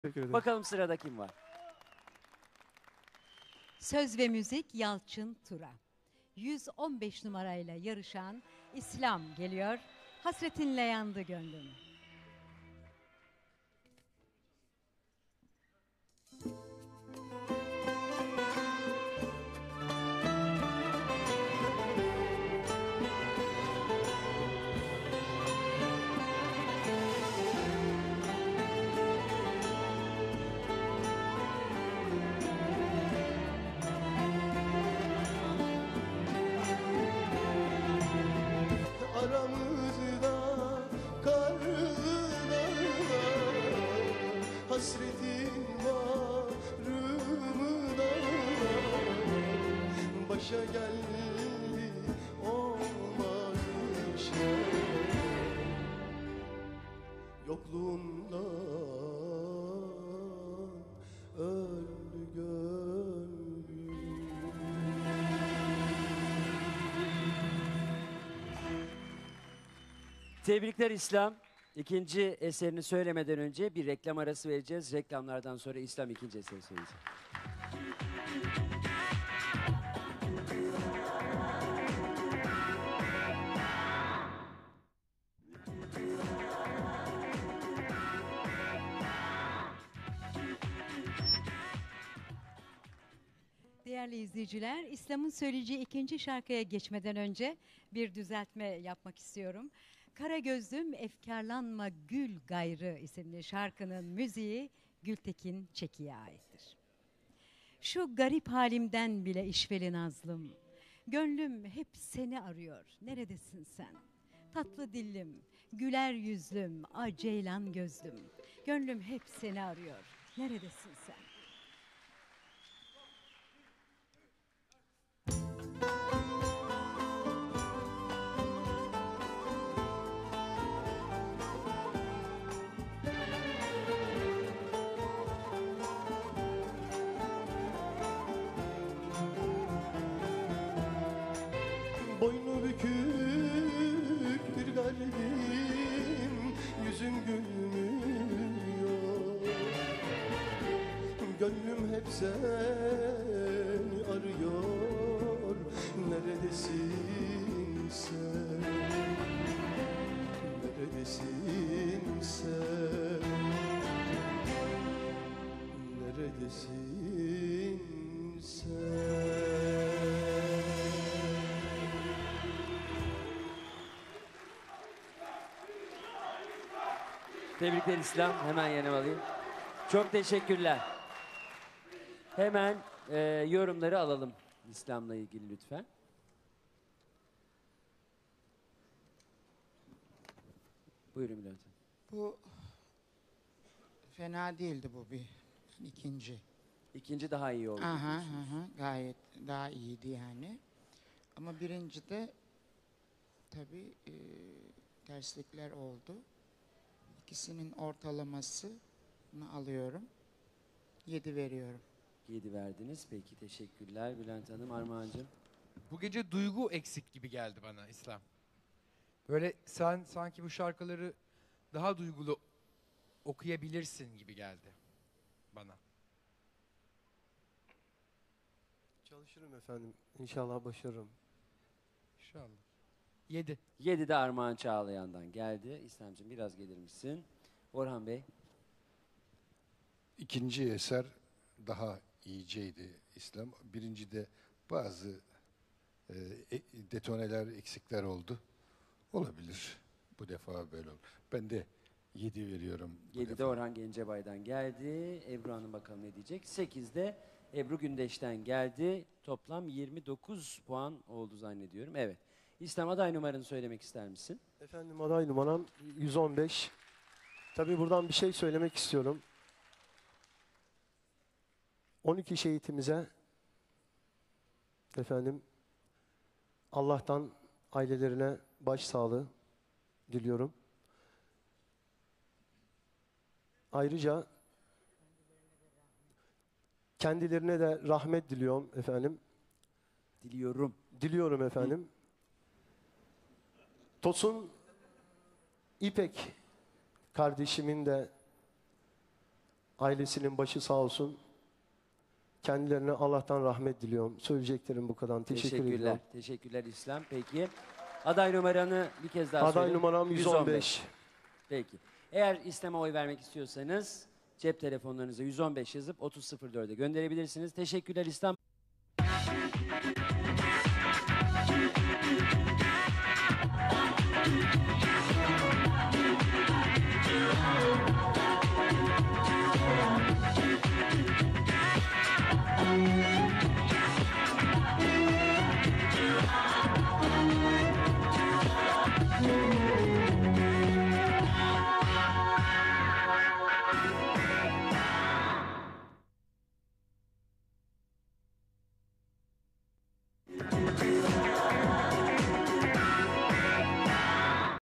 Teşekkür ederim. Bakalım sırada kim var? Söz ve müzik Yalçın Tura. 115 numarayla yarışan İslam geliyor. Hasretinle yandı gönlüm. Aramızda karlı dağlar, hasretin varımı dağlar. Başa geldi olmaz şey, yokluğundan öldü gönlüm. Tebrikler İslam. İkinci eserini söylemeden önce bir reklam arası vereceğiz. Reklamlardan sonra İslam ikinci eseri söyleyecek. Değerli izleyiciler, İslam'ın söyleyeceği ikinci şarkıya geçmeden önce bir düzeltme yapmak istiyorum. Kara Gözlüm Efkarlanma Gül Gayrı isimli şarkının müziği Gültekin Çeki'ye aittir. Şu garip halimden bile işveli nazlım, gönlüm hep seni arıyor, neredesin sen? Tatlı dillim, güler yüzlüm, ceylan gözlüm, gönlüm hep seni arıyor, neredesin sen? Boynu bükük bir garibim, yüzüm gülmüyor. Gönlüm hep seni arıyor, neredesin sen? Neredesin sen? Neredesin sen? Tebrikler İslam. Hemen yanıma alayım. Çok teşekkürler. Hemen yorumları alalım İslam'la ilgili lütfen. Buyurun Bülent Hanım. Bu fena değildi, bu bir ikinci. İkinci daha iyi oldu. Aha, aha, gayet daha iyiydi yani. Ama birinci de tabii terslikler oldu. İkisinin ortalamasını alıyorum. 7 veriyorum. 7 verdiniz. Peki teşekkürler Bülent Hanım. Armağan'cığım. Bu gece duygu eksik gibi geldi bana İslam. Böyle sen sanki bu şarkıları daha duygulu okuyabilirsin gibi geldi bana. Çalışırım efendim. İnşallah başarırım. İnşallah. 7. 7 de Armağan Çağlayan'dan geldi. İslam'cığım biraz gelir misin? Orhan Bey. İkinci eser daha iyiceydi İslam. Birincide bazı detoneler, eksikler oldu. Olabilir. Bu defa böyle oldu. Ben de 7 veriyorum. 7 de Orhan Gencebay'dan geldi. Ebru Hanım bakalım ne diyecek. 8 de Ebru Gündeş'ten geldi. Toplam 29 puan oldu zannediyorum. Evet. İslam aday numaranı söylemek ister misin? Efendim aday numaram 115. Tabii buradan bir şey söylemek istiyorum. 12 şehitimize efendim Allah'tan ailelerine başsağlığı diliyorum. Ayrıca kendilerine de rahmet diliyorum efendim. Diliyorum. Diliyorum efendim. Tosun İpek kardeşimin de Ailesinin başı sağ olsun. Kendilerine Allah'tan rahmet diliyorum. Söyleyeceklerim bu kadar. Teşekkür Teşekkürler. ediyorum. Teşekkürler İslam. Peki. Aday numaranı bir kez daha Aday söyle. numaram 115. Peki. Eğer İslam'a oy vermek istiyorsanız cep telefonlarınıza 115 yazıp 3004'e gönderebilirsiniz. Teşekkürler İslam.